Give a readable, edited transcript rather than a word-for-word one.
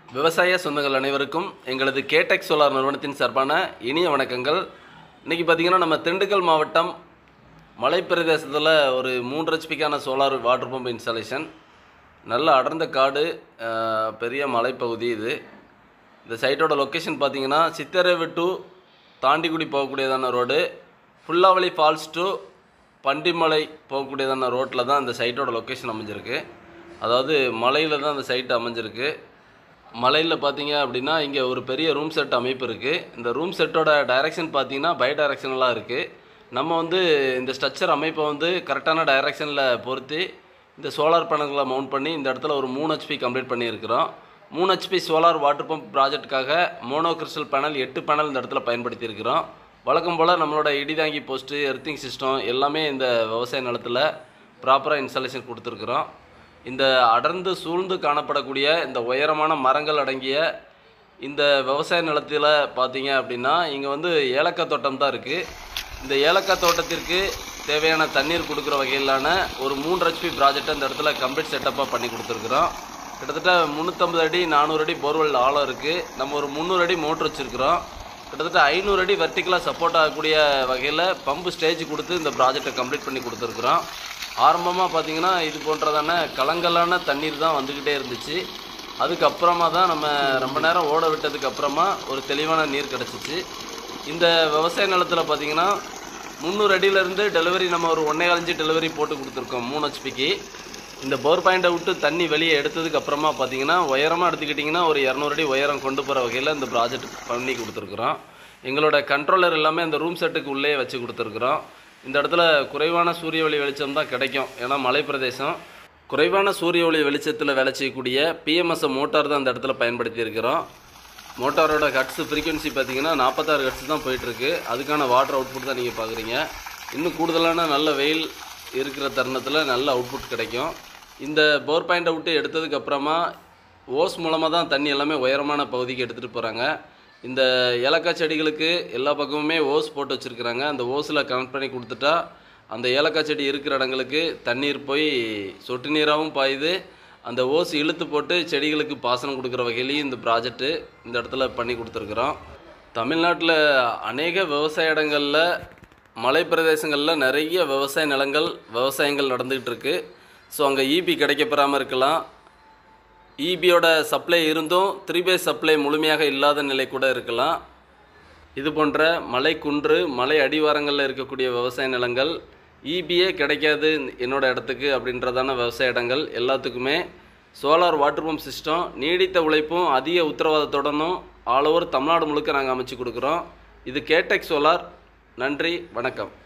விவசாய சொந்தங்கள் அனைவருக்கும் எங்களது கேடெக் சோலார் நிறுவனத்தின் சார்பான இனிய வணக்கங்கள். இன்றைக்கி பார்த்திங்கன்னா நம்ம திண்டுக்கல் மாவட்டம் மலை பிரதேசத்தில் ஒரு 3 ஹெச்பிக்கான சோலார் வாட்டர் பம்ப் இன்ஸ்டாலேஷன். நல்ல அடர்ந்த காடு, பெரிய மலைப்பகுதி இது. இந்த சைட்டோட லொக்கேஷன் பார்த்திங்கன்னா சித்தரேவு டு தாண்டிக்குடி போகக்கூடியதான road, Pullaveli falls to Pandimalai போகக்கூடியதான ரோட்டில் தான் இந்த சைட்டோட லொக்கேஷன் அமைஞ்சிருக்கு. அதாவது மலையில் தான் அந்த சைட்டு அமைஞ்சிருக்கு. மலையில் பார்த்தீங்க அப்படின்னா இங்கே ஒரு பெரிய ரூம் செட் அமைப்பு இருக்குது. இந்த ரூம் செட்டோட டைரெக்ஷன் பார்த்தீங்கன்னா பை டைரெக்ஷனலாக இருக்குது. நம்ம இந்த ஸ்ட்ரக்சர் அமைப்பை கரெக்டான டைரெக்ஷனில் பொருத்தி இந்த சோலார் பேனல்களை மவுண்ட் பண்ணி இந்த இடத்துல ஒரு 3 ஹெச்பி கம்ப்ளீட் பண்ணியிருக்கிறோம். 3 ஹெச்பி சோலார் வாட்டர் பம்ப் ப்ராஜெக்ட்டுக்காக மோனோ கிறிஸ்டல் பேனல் 8 பேனல் இந்த இடத்துல பயன்படுத்தியிருக்கிறோம். வழக்கம் போல் நம்மளோட இடிதாங்கி போஸ்ட்டு, எர்த்திங் சிஸ்டம் எல்லாமே இந்த விவசாய நிலத்தில் ப்ராப்பராக இன்ஸ்டாலேஷன் கொடுத்துருக்குறோம். இந்த அடர்ந்து சூழ்ந்து காணப்படக்கூடிய இந்த உயரமான மரங்கள் அடங்கிய இந்த விவசாய நிலத்தில் பார்த்தீங்க அப்படின்னா இங்கே ஏலக்காய் தோட்டம் தான் இருக்குது. இந்த ஏலக்காய் தோட்டத்திற்கு தேவையான தண்ணீர் கொடுக்குற வகையிலான ஒரு 3 ஹெச்பி ப்ராஜெக்டை இந்த இடத்துல கம்ப்ளீட் செட்டப்பாக பண்ணி கொடுத்துருக்குறோம். கிட்டத்தட்ட 350 அடி 400 அடி போர்வெல் ஆழம் இருக்குது. நம்ம ஒரு 300 அடி மோட்ரு வச்சுருக்கிறோம். கிட்டத்தட்ட 500 அடி வெர்டிக்கலாக சப்போர்ட் ஆகக்கூடிய வகையில் பம்பு ஸ்டேஜ் கொடுத்து இந்த ப்ராஜெக்டை கம்ப்ளீட் பண்ணி கொடுத்துருக்குறோம். ஆரம்பமாக பார்த்திங்கன்னா இது போன்றதான கலங்கலான தண்ணீர் தான் வந்துக்கிட்டே இருந்துச்சு. அதுக்கப்புறமா தான் நம்ம ரொம்ப நேரம் ஓட விட்டதுக்கு அப்புறமா ஒரு தெளிவான நீர் கிடச்சிச்சு. இந்த விவசாய நிலத்தில் பார்த்திங்கன்னா 300 அடியிலேருந்து டெலிவரி நம்ம ஒரு 1.25 இன்ச்சு டெலிவரி போட்டு கொடுத்துருக்கோம் 3 ஹெச்பிக்கு. இந்த பவர் பாயிண்டை விட்டு தண்ணி வெளியே எடுத்ததுக்கு அப்புறமா பார்த்திங்கன்னா உயரமாக எடுத்துக்கிட்டிங்கன்னா ஒரு 200 அடி உயரம் கொண்டு போகிற வகையில் இந்த ப்ராஜெக்ட் பண்ணி கொடுத்துருக்குறோம். எங்களோட கண்ட்ரோலர் எல்லாமே இந்த ரூம் செட்டுக்கு உள்ளே வச்சு கொடுத்துருக்குறோம். இந்த இடத்துல குறைவான சூரிய ஒளி வெளிச்சம் தான் கிடைக்கும். ஏன்னா மலை பிரதேசம். குறைவான சூரிய ஒளி வெளிச்சத்தில் வேலை செய்யக்கூடிய பிஎம்எஸ் மோட்டார் தான் இந்த இடத்துல பயன்படுத்தி இருக்கிறோம். மோட்டாரோட ஹட்ஸ் ஃப்ரீக்வன்சி பார்த்திங்கன்னா 46 ஹட்ஸ் தான் போயிட்டுருக்கு. அதுக்கான வாட்டர் அவுட்புட் தான் நீங்கள் பார்க்குறீங்க. இன்னும் கூடுதலான நல்ல வெயில் இருக்கிற தருணத்தில் நல்ல அவுட்புட் கிடைக்கும். இந்த பவர் பாயிண்டை விட்டு எடுத்ததுக்கப்புறமா ஓஸ் மூலமாக தான் தண்ணி எல்லாமே உயரமான பகுதிக்கு எடுத்துகிட்டு போகிறாங்க. இந்த ஏலக்காய் செடிகளுக்கு எல்லா பக்கமுமே ஓஸ் போட்டு வச்சுருக்குறாங்க. அந்த ஓஸில் கனெக்ட் பண்ணி கொடுத்துட்டா அந்த ஏலக்காய் செடி இருக்கிற இடங்களுக்கு தண்ணீர் போய் சொட்டு நீராகவும் பாயுது. அந்த ஓஸ் இழுத்து போட்டு செடிகளுக்கு பாசனம் கொடுக்குற வகையிலையும் இந்த ப்ராஜெக்ட்டு இந்த இடத்துல பண்ணி கொடுத்துருக்குறோம். தமிழ்நாட்டில் அநேக விவசாய இடங்களில், மலை பிரதேசங்களில் நிறைய விவசாய நிலங்கள், விவசாயங்கள் நடந்துக்கிட்டு இருக்குது. ஸோ அங்கே ஈபி கிடைக்கப்பெறாமல் இருக்கலாம். ஈபியோட சப்ளை இருந்தும் 3 பேஸ் சப்ளை முழுமையாக இல்லாத நிலை கூட இருக்கலாம். இது போன்ற மலை குன்று, மலை அடிவாரங்களில் இருக்கக்கூடிய விவசாய நிலங்கள், ஈபியே கிடைக்காது என்னோட இடத்துக்கு அப்படின்றதான விவசாய இடங்கள் எல்லாத்துக்குமே சோலார் வாட்டர் பம்ப் சிஸ்டம் நீடித்த உழைப்பும் அதிக உத்தரவாதத்துடனும் ஆல் ஓவர் தமிழ்நாடு முழுக்க நாங்கள் அமைச்சு கொடுக்குறோம். இது கேடெக் சோலார். நன்றி, வணக்கம்.